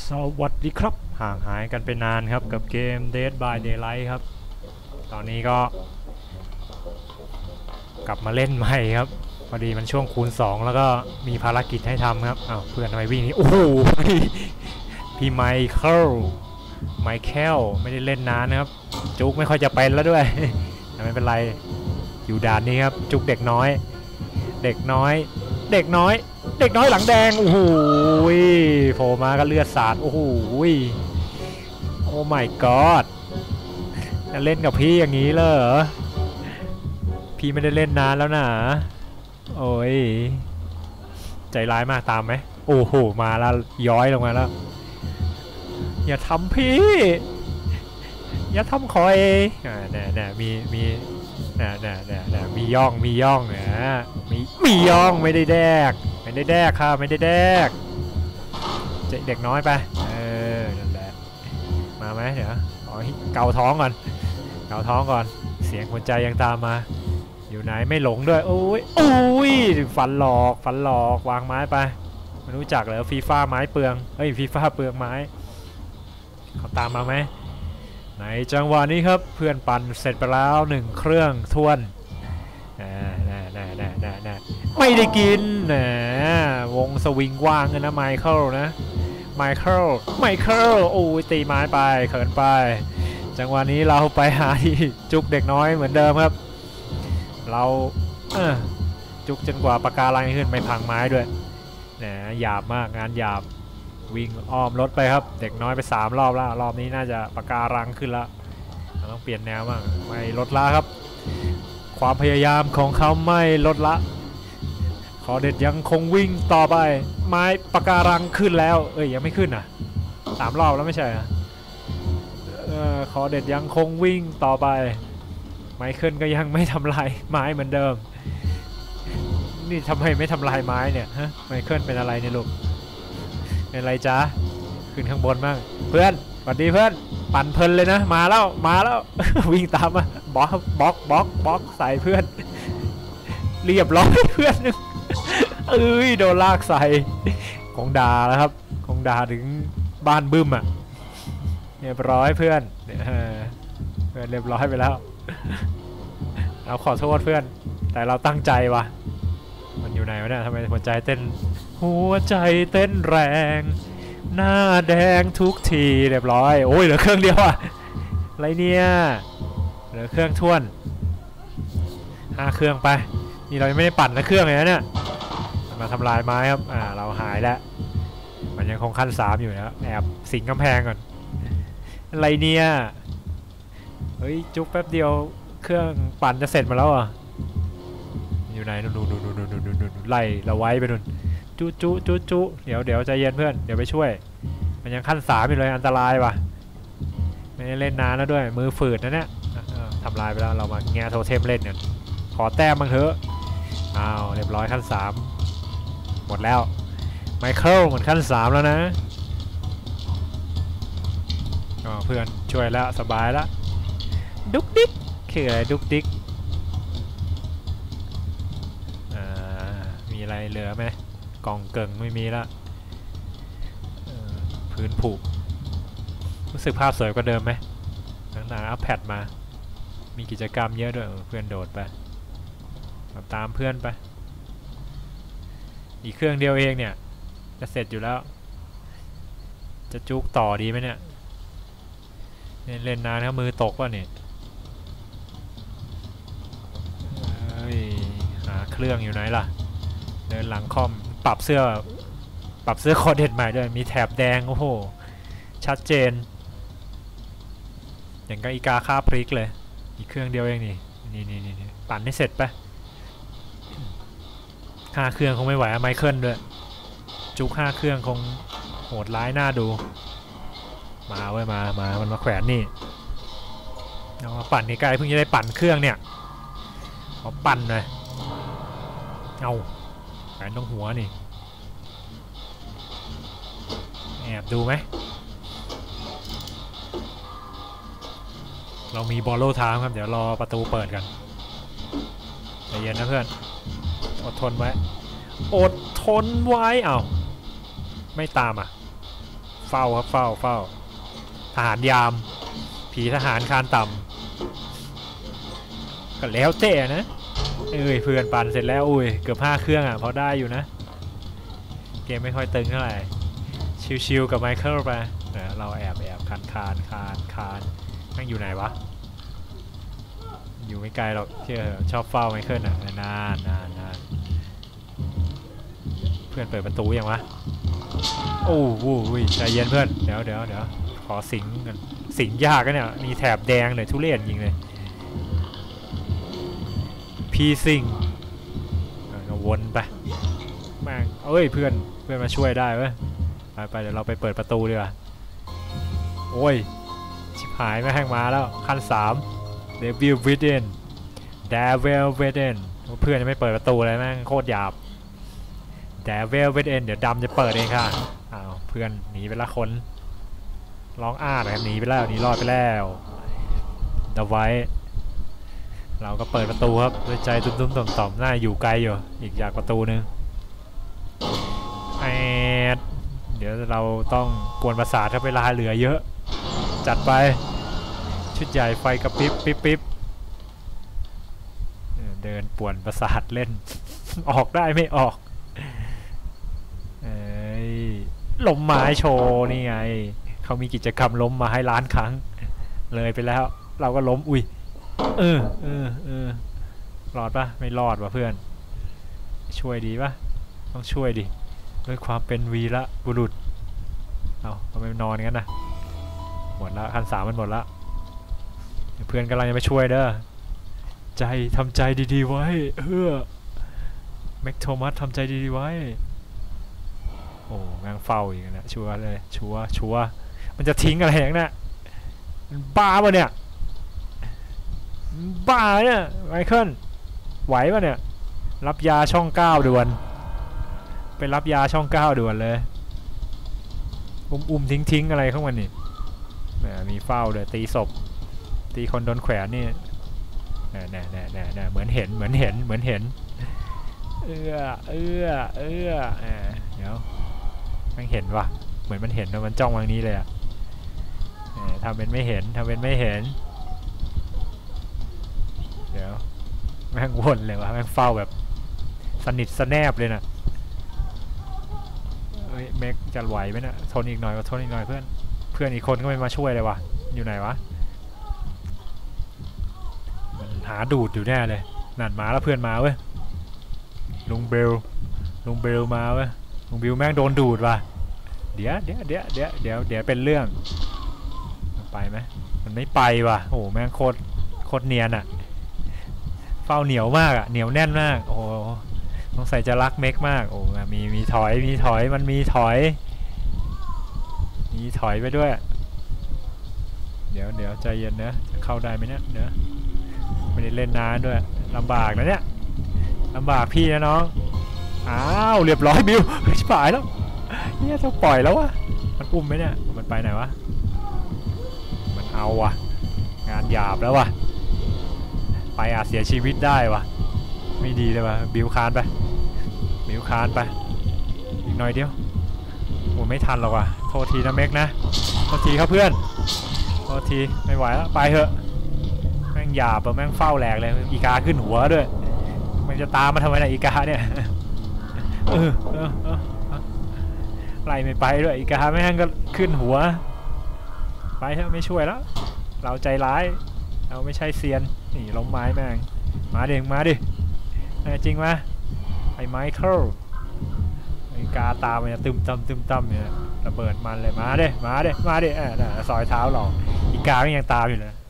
สวัสดีครับห่างหายกันไปนานครับกับเกม Dead by Daylight ครับตอนนี้ก็กลับมาเล่นใหม่ครับพอดีมันช่วงคูณ2แล้วก็มีภารกิจให้ทำครับอ้าวเพื่อนทำไมวิ่งนี้โอ้โหพี่ไมเคิลไม่ได้เล่นนานนะครับจุกไม่ค่อยจะเป็นแล้วด้วยแต่ไม่เป็นไรอยู่ด่านนี้ครับจุกเด็กน้อยเด็กน้อยหลังแดงโอ้โหโผล่มาก็เลือดสาดโอ้โหโอ้ my god จะเล่นกับพี่อย่างนี้เลยเหรอพี่ไม่ได้เล่นนานแล้วนะโอ้ยใจร้ายมากตามไหมโอ้โหมาแล้วย้อยลงมาแล้วอย่าทำพี่อย่าทำคอยเนี่ยมีมีย่องนะมีย่องไม่ได้แดกค่ะไม่ได้แดกเด็กน้อยไปนั่นแหละมาไหมเดี๋ยวเกาท้องก่อนเสียงหัวใจยังตามมาอยู่ไหนไม่หลงด้วยโอ้ยฟันหลอกวางไม้ไปไม่รู้จักเหรอฟีฟ่าไม้เปลืองฟีฟ่าเปลืองไม้เขาตามมาไหมในจังหวะนี้ครับเพื่อนปั่นเสร็จไปแล้ว1เครื่องทวนไม่ได้กินวงสวิงว่างกันนะไมเคิลโอ้ยตีไม้ไปเขินไปจังหวะนี้เราไปหาที่จุกเด็กน้อยเหมือนเดิมครับเราจุกจนกว่าปากกาลังขึ้นไม่พังไม้ด้วยหยาบมากงานหยาบวิ่งอ้อมรถไปครับเด็กน้อยไป3รอบแล้วรอบนี้น่าจะปากการังขึ้นแล้วเราต้องเปลี่ยนแนวบ้างไม่ลดละครับความพยายามของเขาไม่ลดละขอเด็ดยังคงวิ่งต่อไปไม้ปากการังขึ้นแล้วยังไม่ขึ้นอ่ะ3รอบแล้วไม่ใช่อ่ะขอเด็ดยังคงวิ่งต่อไปไม้ขึ้นก็ยังไม่ทำลายไม้เหมือนเดิมนี่ทำไมไม่ทำลายไม้เนี่ยฮะไมเคิลเป็นอะไรเนี่ยลูกเป็นไรจ๊ะขึ้นข้างบนบ้างเพื่อนสวัสดีเพื่อนปั่นเพลินเลยนะมาแล้ว วิ่งตามมาบล็อกใส่เพื่อนเรียบร้อยเพื่อนโดนลากใส่ของดาแล้วครับของดาถึงบ้านบึ้มอ่ะเรียบร้อยเพื่อนเรียบร้อยไปแล้วเราขอโทษเพื่อนแต่เราตั้งใจว่ะมันอยู่ไหนวะเนี่ยทำไมหัวใจเต้นแรงหน้าแดงทุกทีเรียบร้อยโอ้ยเหลือเครื่องเดียวอะอะไรเนี่ยเหลือเครื่องท่วน5เครื่องไปนี่เรายังไม่ได้ปั่นนะเครื่องเลยนะเนี่ยมาทำลายไม้ครับเราหายแล้วมันยังคงขั้น3อยู่นะแอบสิงกำแพงก่อนอะไรเนี่ยจุ๊บแป๊บเดียวเครื่องปั่นจะเสร็จมาแล้วอ่ะอยู่ไหนนู่นไล่เราไว้ไปนู่นจุเดี๋ยวใจเย็นเพื่อนเดี๋ยวไปช่วยมันยังขั้น3อยู่เลยอันตรายว่ะไม่ได้เล่นนานแล้วด้วยมือฝืดนะเนี่ยทำลายไปแล้วเรามาแง่โทเทมเล่นกันขอแต้มบ้างเถอะเรียบร้อยขั้น3หมดแล้วไมเคิลเหมือนขั้น3แล้วนะเพื่อนช่วยแล้วสบายแล้วดุกดิกคืออะไรดุกดิกมีอะไรเหลือไหมกล่องเกิงไม่มีละพื้นผุรู้สึกภาพสวยกว่าเดิมไหมหนังอัพแพดมามีกิจกรรมเยอะด้วยเพื่อนโดดไปตามเพื่อนไปอีกเครื่องเดียวเองเนี่ยจะเสร็จอยู่แล้วจะจุกต่อดีไหมเนี่ยเล่นนานครับมือตกว่ะเนี่ยหาเครื่องอยู่ไหนล่ะเดินหลังคอมปรับเสื้อคอเด็ดใหม่ด้วยมีแถบแดงโอ้โหชัดเจนอย่างกับอีกาฆ่าพริกเลยอีกเครื่องเดียวเองนี่ปั่นให้เสร็จไป5เครื่องคงไม่ไหวไมเคิลด้วยจุก5เครื่องคงโหดร้ายน่าดูมาเว้ยมันมาแขวนนี่เอามาปั่นใกล้ๆเพิ่งจะได้ปั่นเครื่องเนี่ยขอปั่นหน่อยเอาแขวนตรงหัวนี่แอบดูไหมเรามีบอลโล่ทามครับเดี๋ยวรอประตูเปิดกันใจเย็นนะเพื่อนอดทนไว้ไม่ตามอ่ะเฝ้าครับเฝ้าทหารยามผีทหารคานต่ำก็แล้วเต้นะเพื่อนปั่นเสร็จแล้วอุ้ยเกือบ5 เครื่องอ่ะพอได้อยู่นะเกมไม่ค่อยตึงเท่าไหร่ชิวๆกับไมเคิลไปเราแอบคานนั่งอยู่ไหนวะอยู่ไม่ไกลหรอกเชื่อชอบเฝ้าไมเคิลอ่ะนานเพื่อนเปิดประตูยังวะโอ้โหใจเย็นเพื่อนเดี๋ยวขอสิงกันสิงยากกันเนี่ยมีแถบแดงเลยทุเรศจริงเลยพี่สิงก็วนไปแม่งเพื่อนมาช่วยได้เว้ยไปเดี๋ยวเราไปเปิดประตูดีกว่าโอ้ยชิบหายแม่งมาแล้วขั้น3 Devil Within เพื่อนยังไม่เปิดประตูเลยแม่งโคตรหยาบ Devil Within เดี๋ยวดำจะเปิดเองค่ะอ้าวเพื่อนหนีไปละคนร้องอ้านะครับหนีไปแล้วหนีรอดไปแล้วเอาไว้เราก็เปิดประตูครับด้วยใจตุ้มๆต่อมๆหน้าอยู่ไกลอยู่อีกจากประตูนึงเดี๋ยวเราต้องกวนประสาทถ้าเวลาเหลือเยอะจัดไปชุดใหญ่ไฟกระปิ๊บเดินป่วนประสาทเล่น ออกได้ไม่ออกล้มไม้โชว์นี่ไงเขามีกิจกรรมล้มมาให้ล้านครั้งเลยไปแล้วเราก็ล้มอุ้ยรอดปะไม่รอดวะเพื่อนช่วยดีปะต้องช่วยดิด้วยความเป็นวีระบุรุษเอาทำไมนอนงั้นนะหมดละขั้น3มันหมดละเพื่อนกำลังจะมาช่วยเด้อใจทำใจดีๆไว้แม็กโทมัสทำใจดีๆไว้โอ้แม่งเฝ้าอีกนะชัวร์เลยชัวร์มันจะทิ้งอะไรอย่างนั้นมันบ้าปะเนี่ยบ้าเนี่ยไมเคิลไหวปะเนี่ยรับยาช่อง9ด่วนไปรับยาช่อง9ด่วนเลยทิ้งอะไรข้างมันนี่มีเฝ้าเลยตีศพตีคนโดนแขวนนี่เหมือนเห็นเดี๋ยวมันเห็นวะเหมือนมันเห็นแล้วมันจ้องวางนี้เลยอะทำเป็นไม่เห็นเดี๋ยวแม่งวนเลยวะแม่งเฝ้าแบบสนิทสแนบเลยนะเมกจะไหวไหมนะทนอีกหน่อยเพื่อนอีกคนก็ไม่มาช่วยเลยวะอยู่ไหนวะมันหาดูดอยู่แน่เลยนั่นมาแล้วเพื่อนมาเว้ยลุงเบลมาเว้ยลุงบิลแม่งโดนดูดว่ะเดี๋ยวเป็นเรื่องไปไหมมันไม่ไปว่ะโอ้แม่งโคตรเนียนอะเฝ้าเหนียวมากอะเหนียวแน่นมากโอ้ต้องใส่จะรักเมกมากโอ้มีถอยมันมีถอยไปด้วยเดี๋ยวใจเย็นนะจะเข้าได้ไหมเนี่ยเดี๋ยวไม่ได้เล่นนานด้วยลำบากนะเนี่ยลำบากพี่นะน้องอ้าวเรียบร้อยบิวชิบหายแล้วเนี่ยจะปล่อยแล้ววะมันอุ้มไหมเนี่ยมันไปไหนวะมันเอาวะงานหยาบแล้ววะไปอาจเสียชีวิตได้วะไม่ดีเลยวะบิวคานไปอีกหน่อยเดียวโอ้ไม่ทันหรอกว่ะโทษทีนะเมกนะโทษทีครับเพื่อนโทษทีไม่ไหวแล้วไปเถอะแม่งหยาบแม่งเฝ้าแหลกเลยอีกาขึ้นหัวด้วยมันจะตามมาทำไมนะอีกาเนี่ยไล่ไม่ไปด้วยอีกาแม่งก็ขึ้นหัวไปเถอะไม่ช่วยแล้วเราใจร้ายเราไม่ใช่เซียนนี่ล้มไม้แม่งมาดิจริงไหมไอ้ไมเคิลไอ้กาตามมันจะตึมตั้มเนี่ยระเบิดมันเลยมาดิซอยเท้าหรอกอีกายังตามอยู่เลย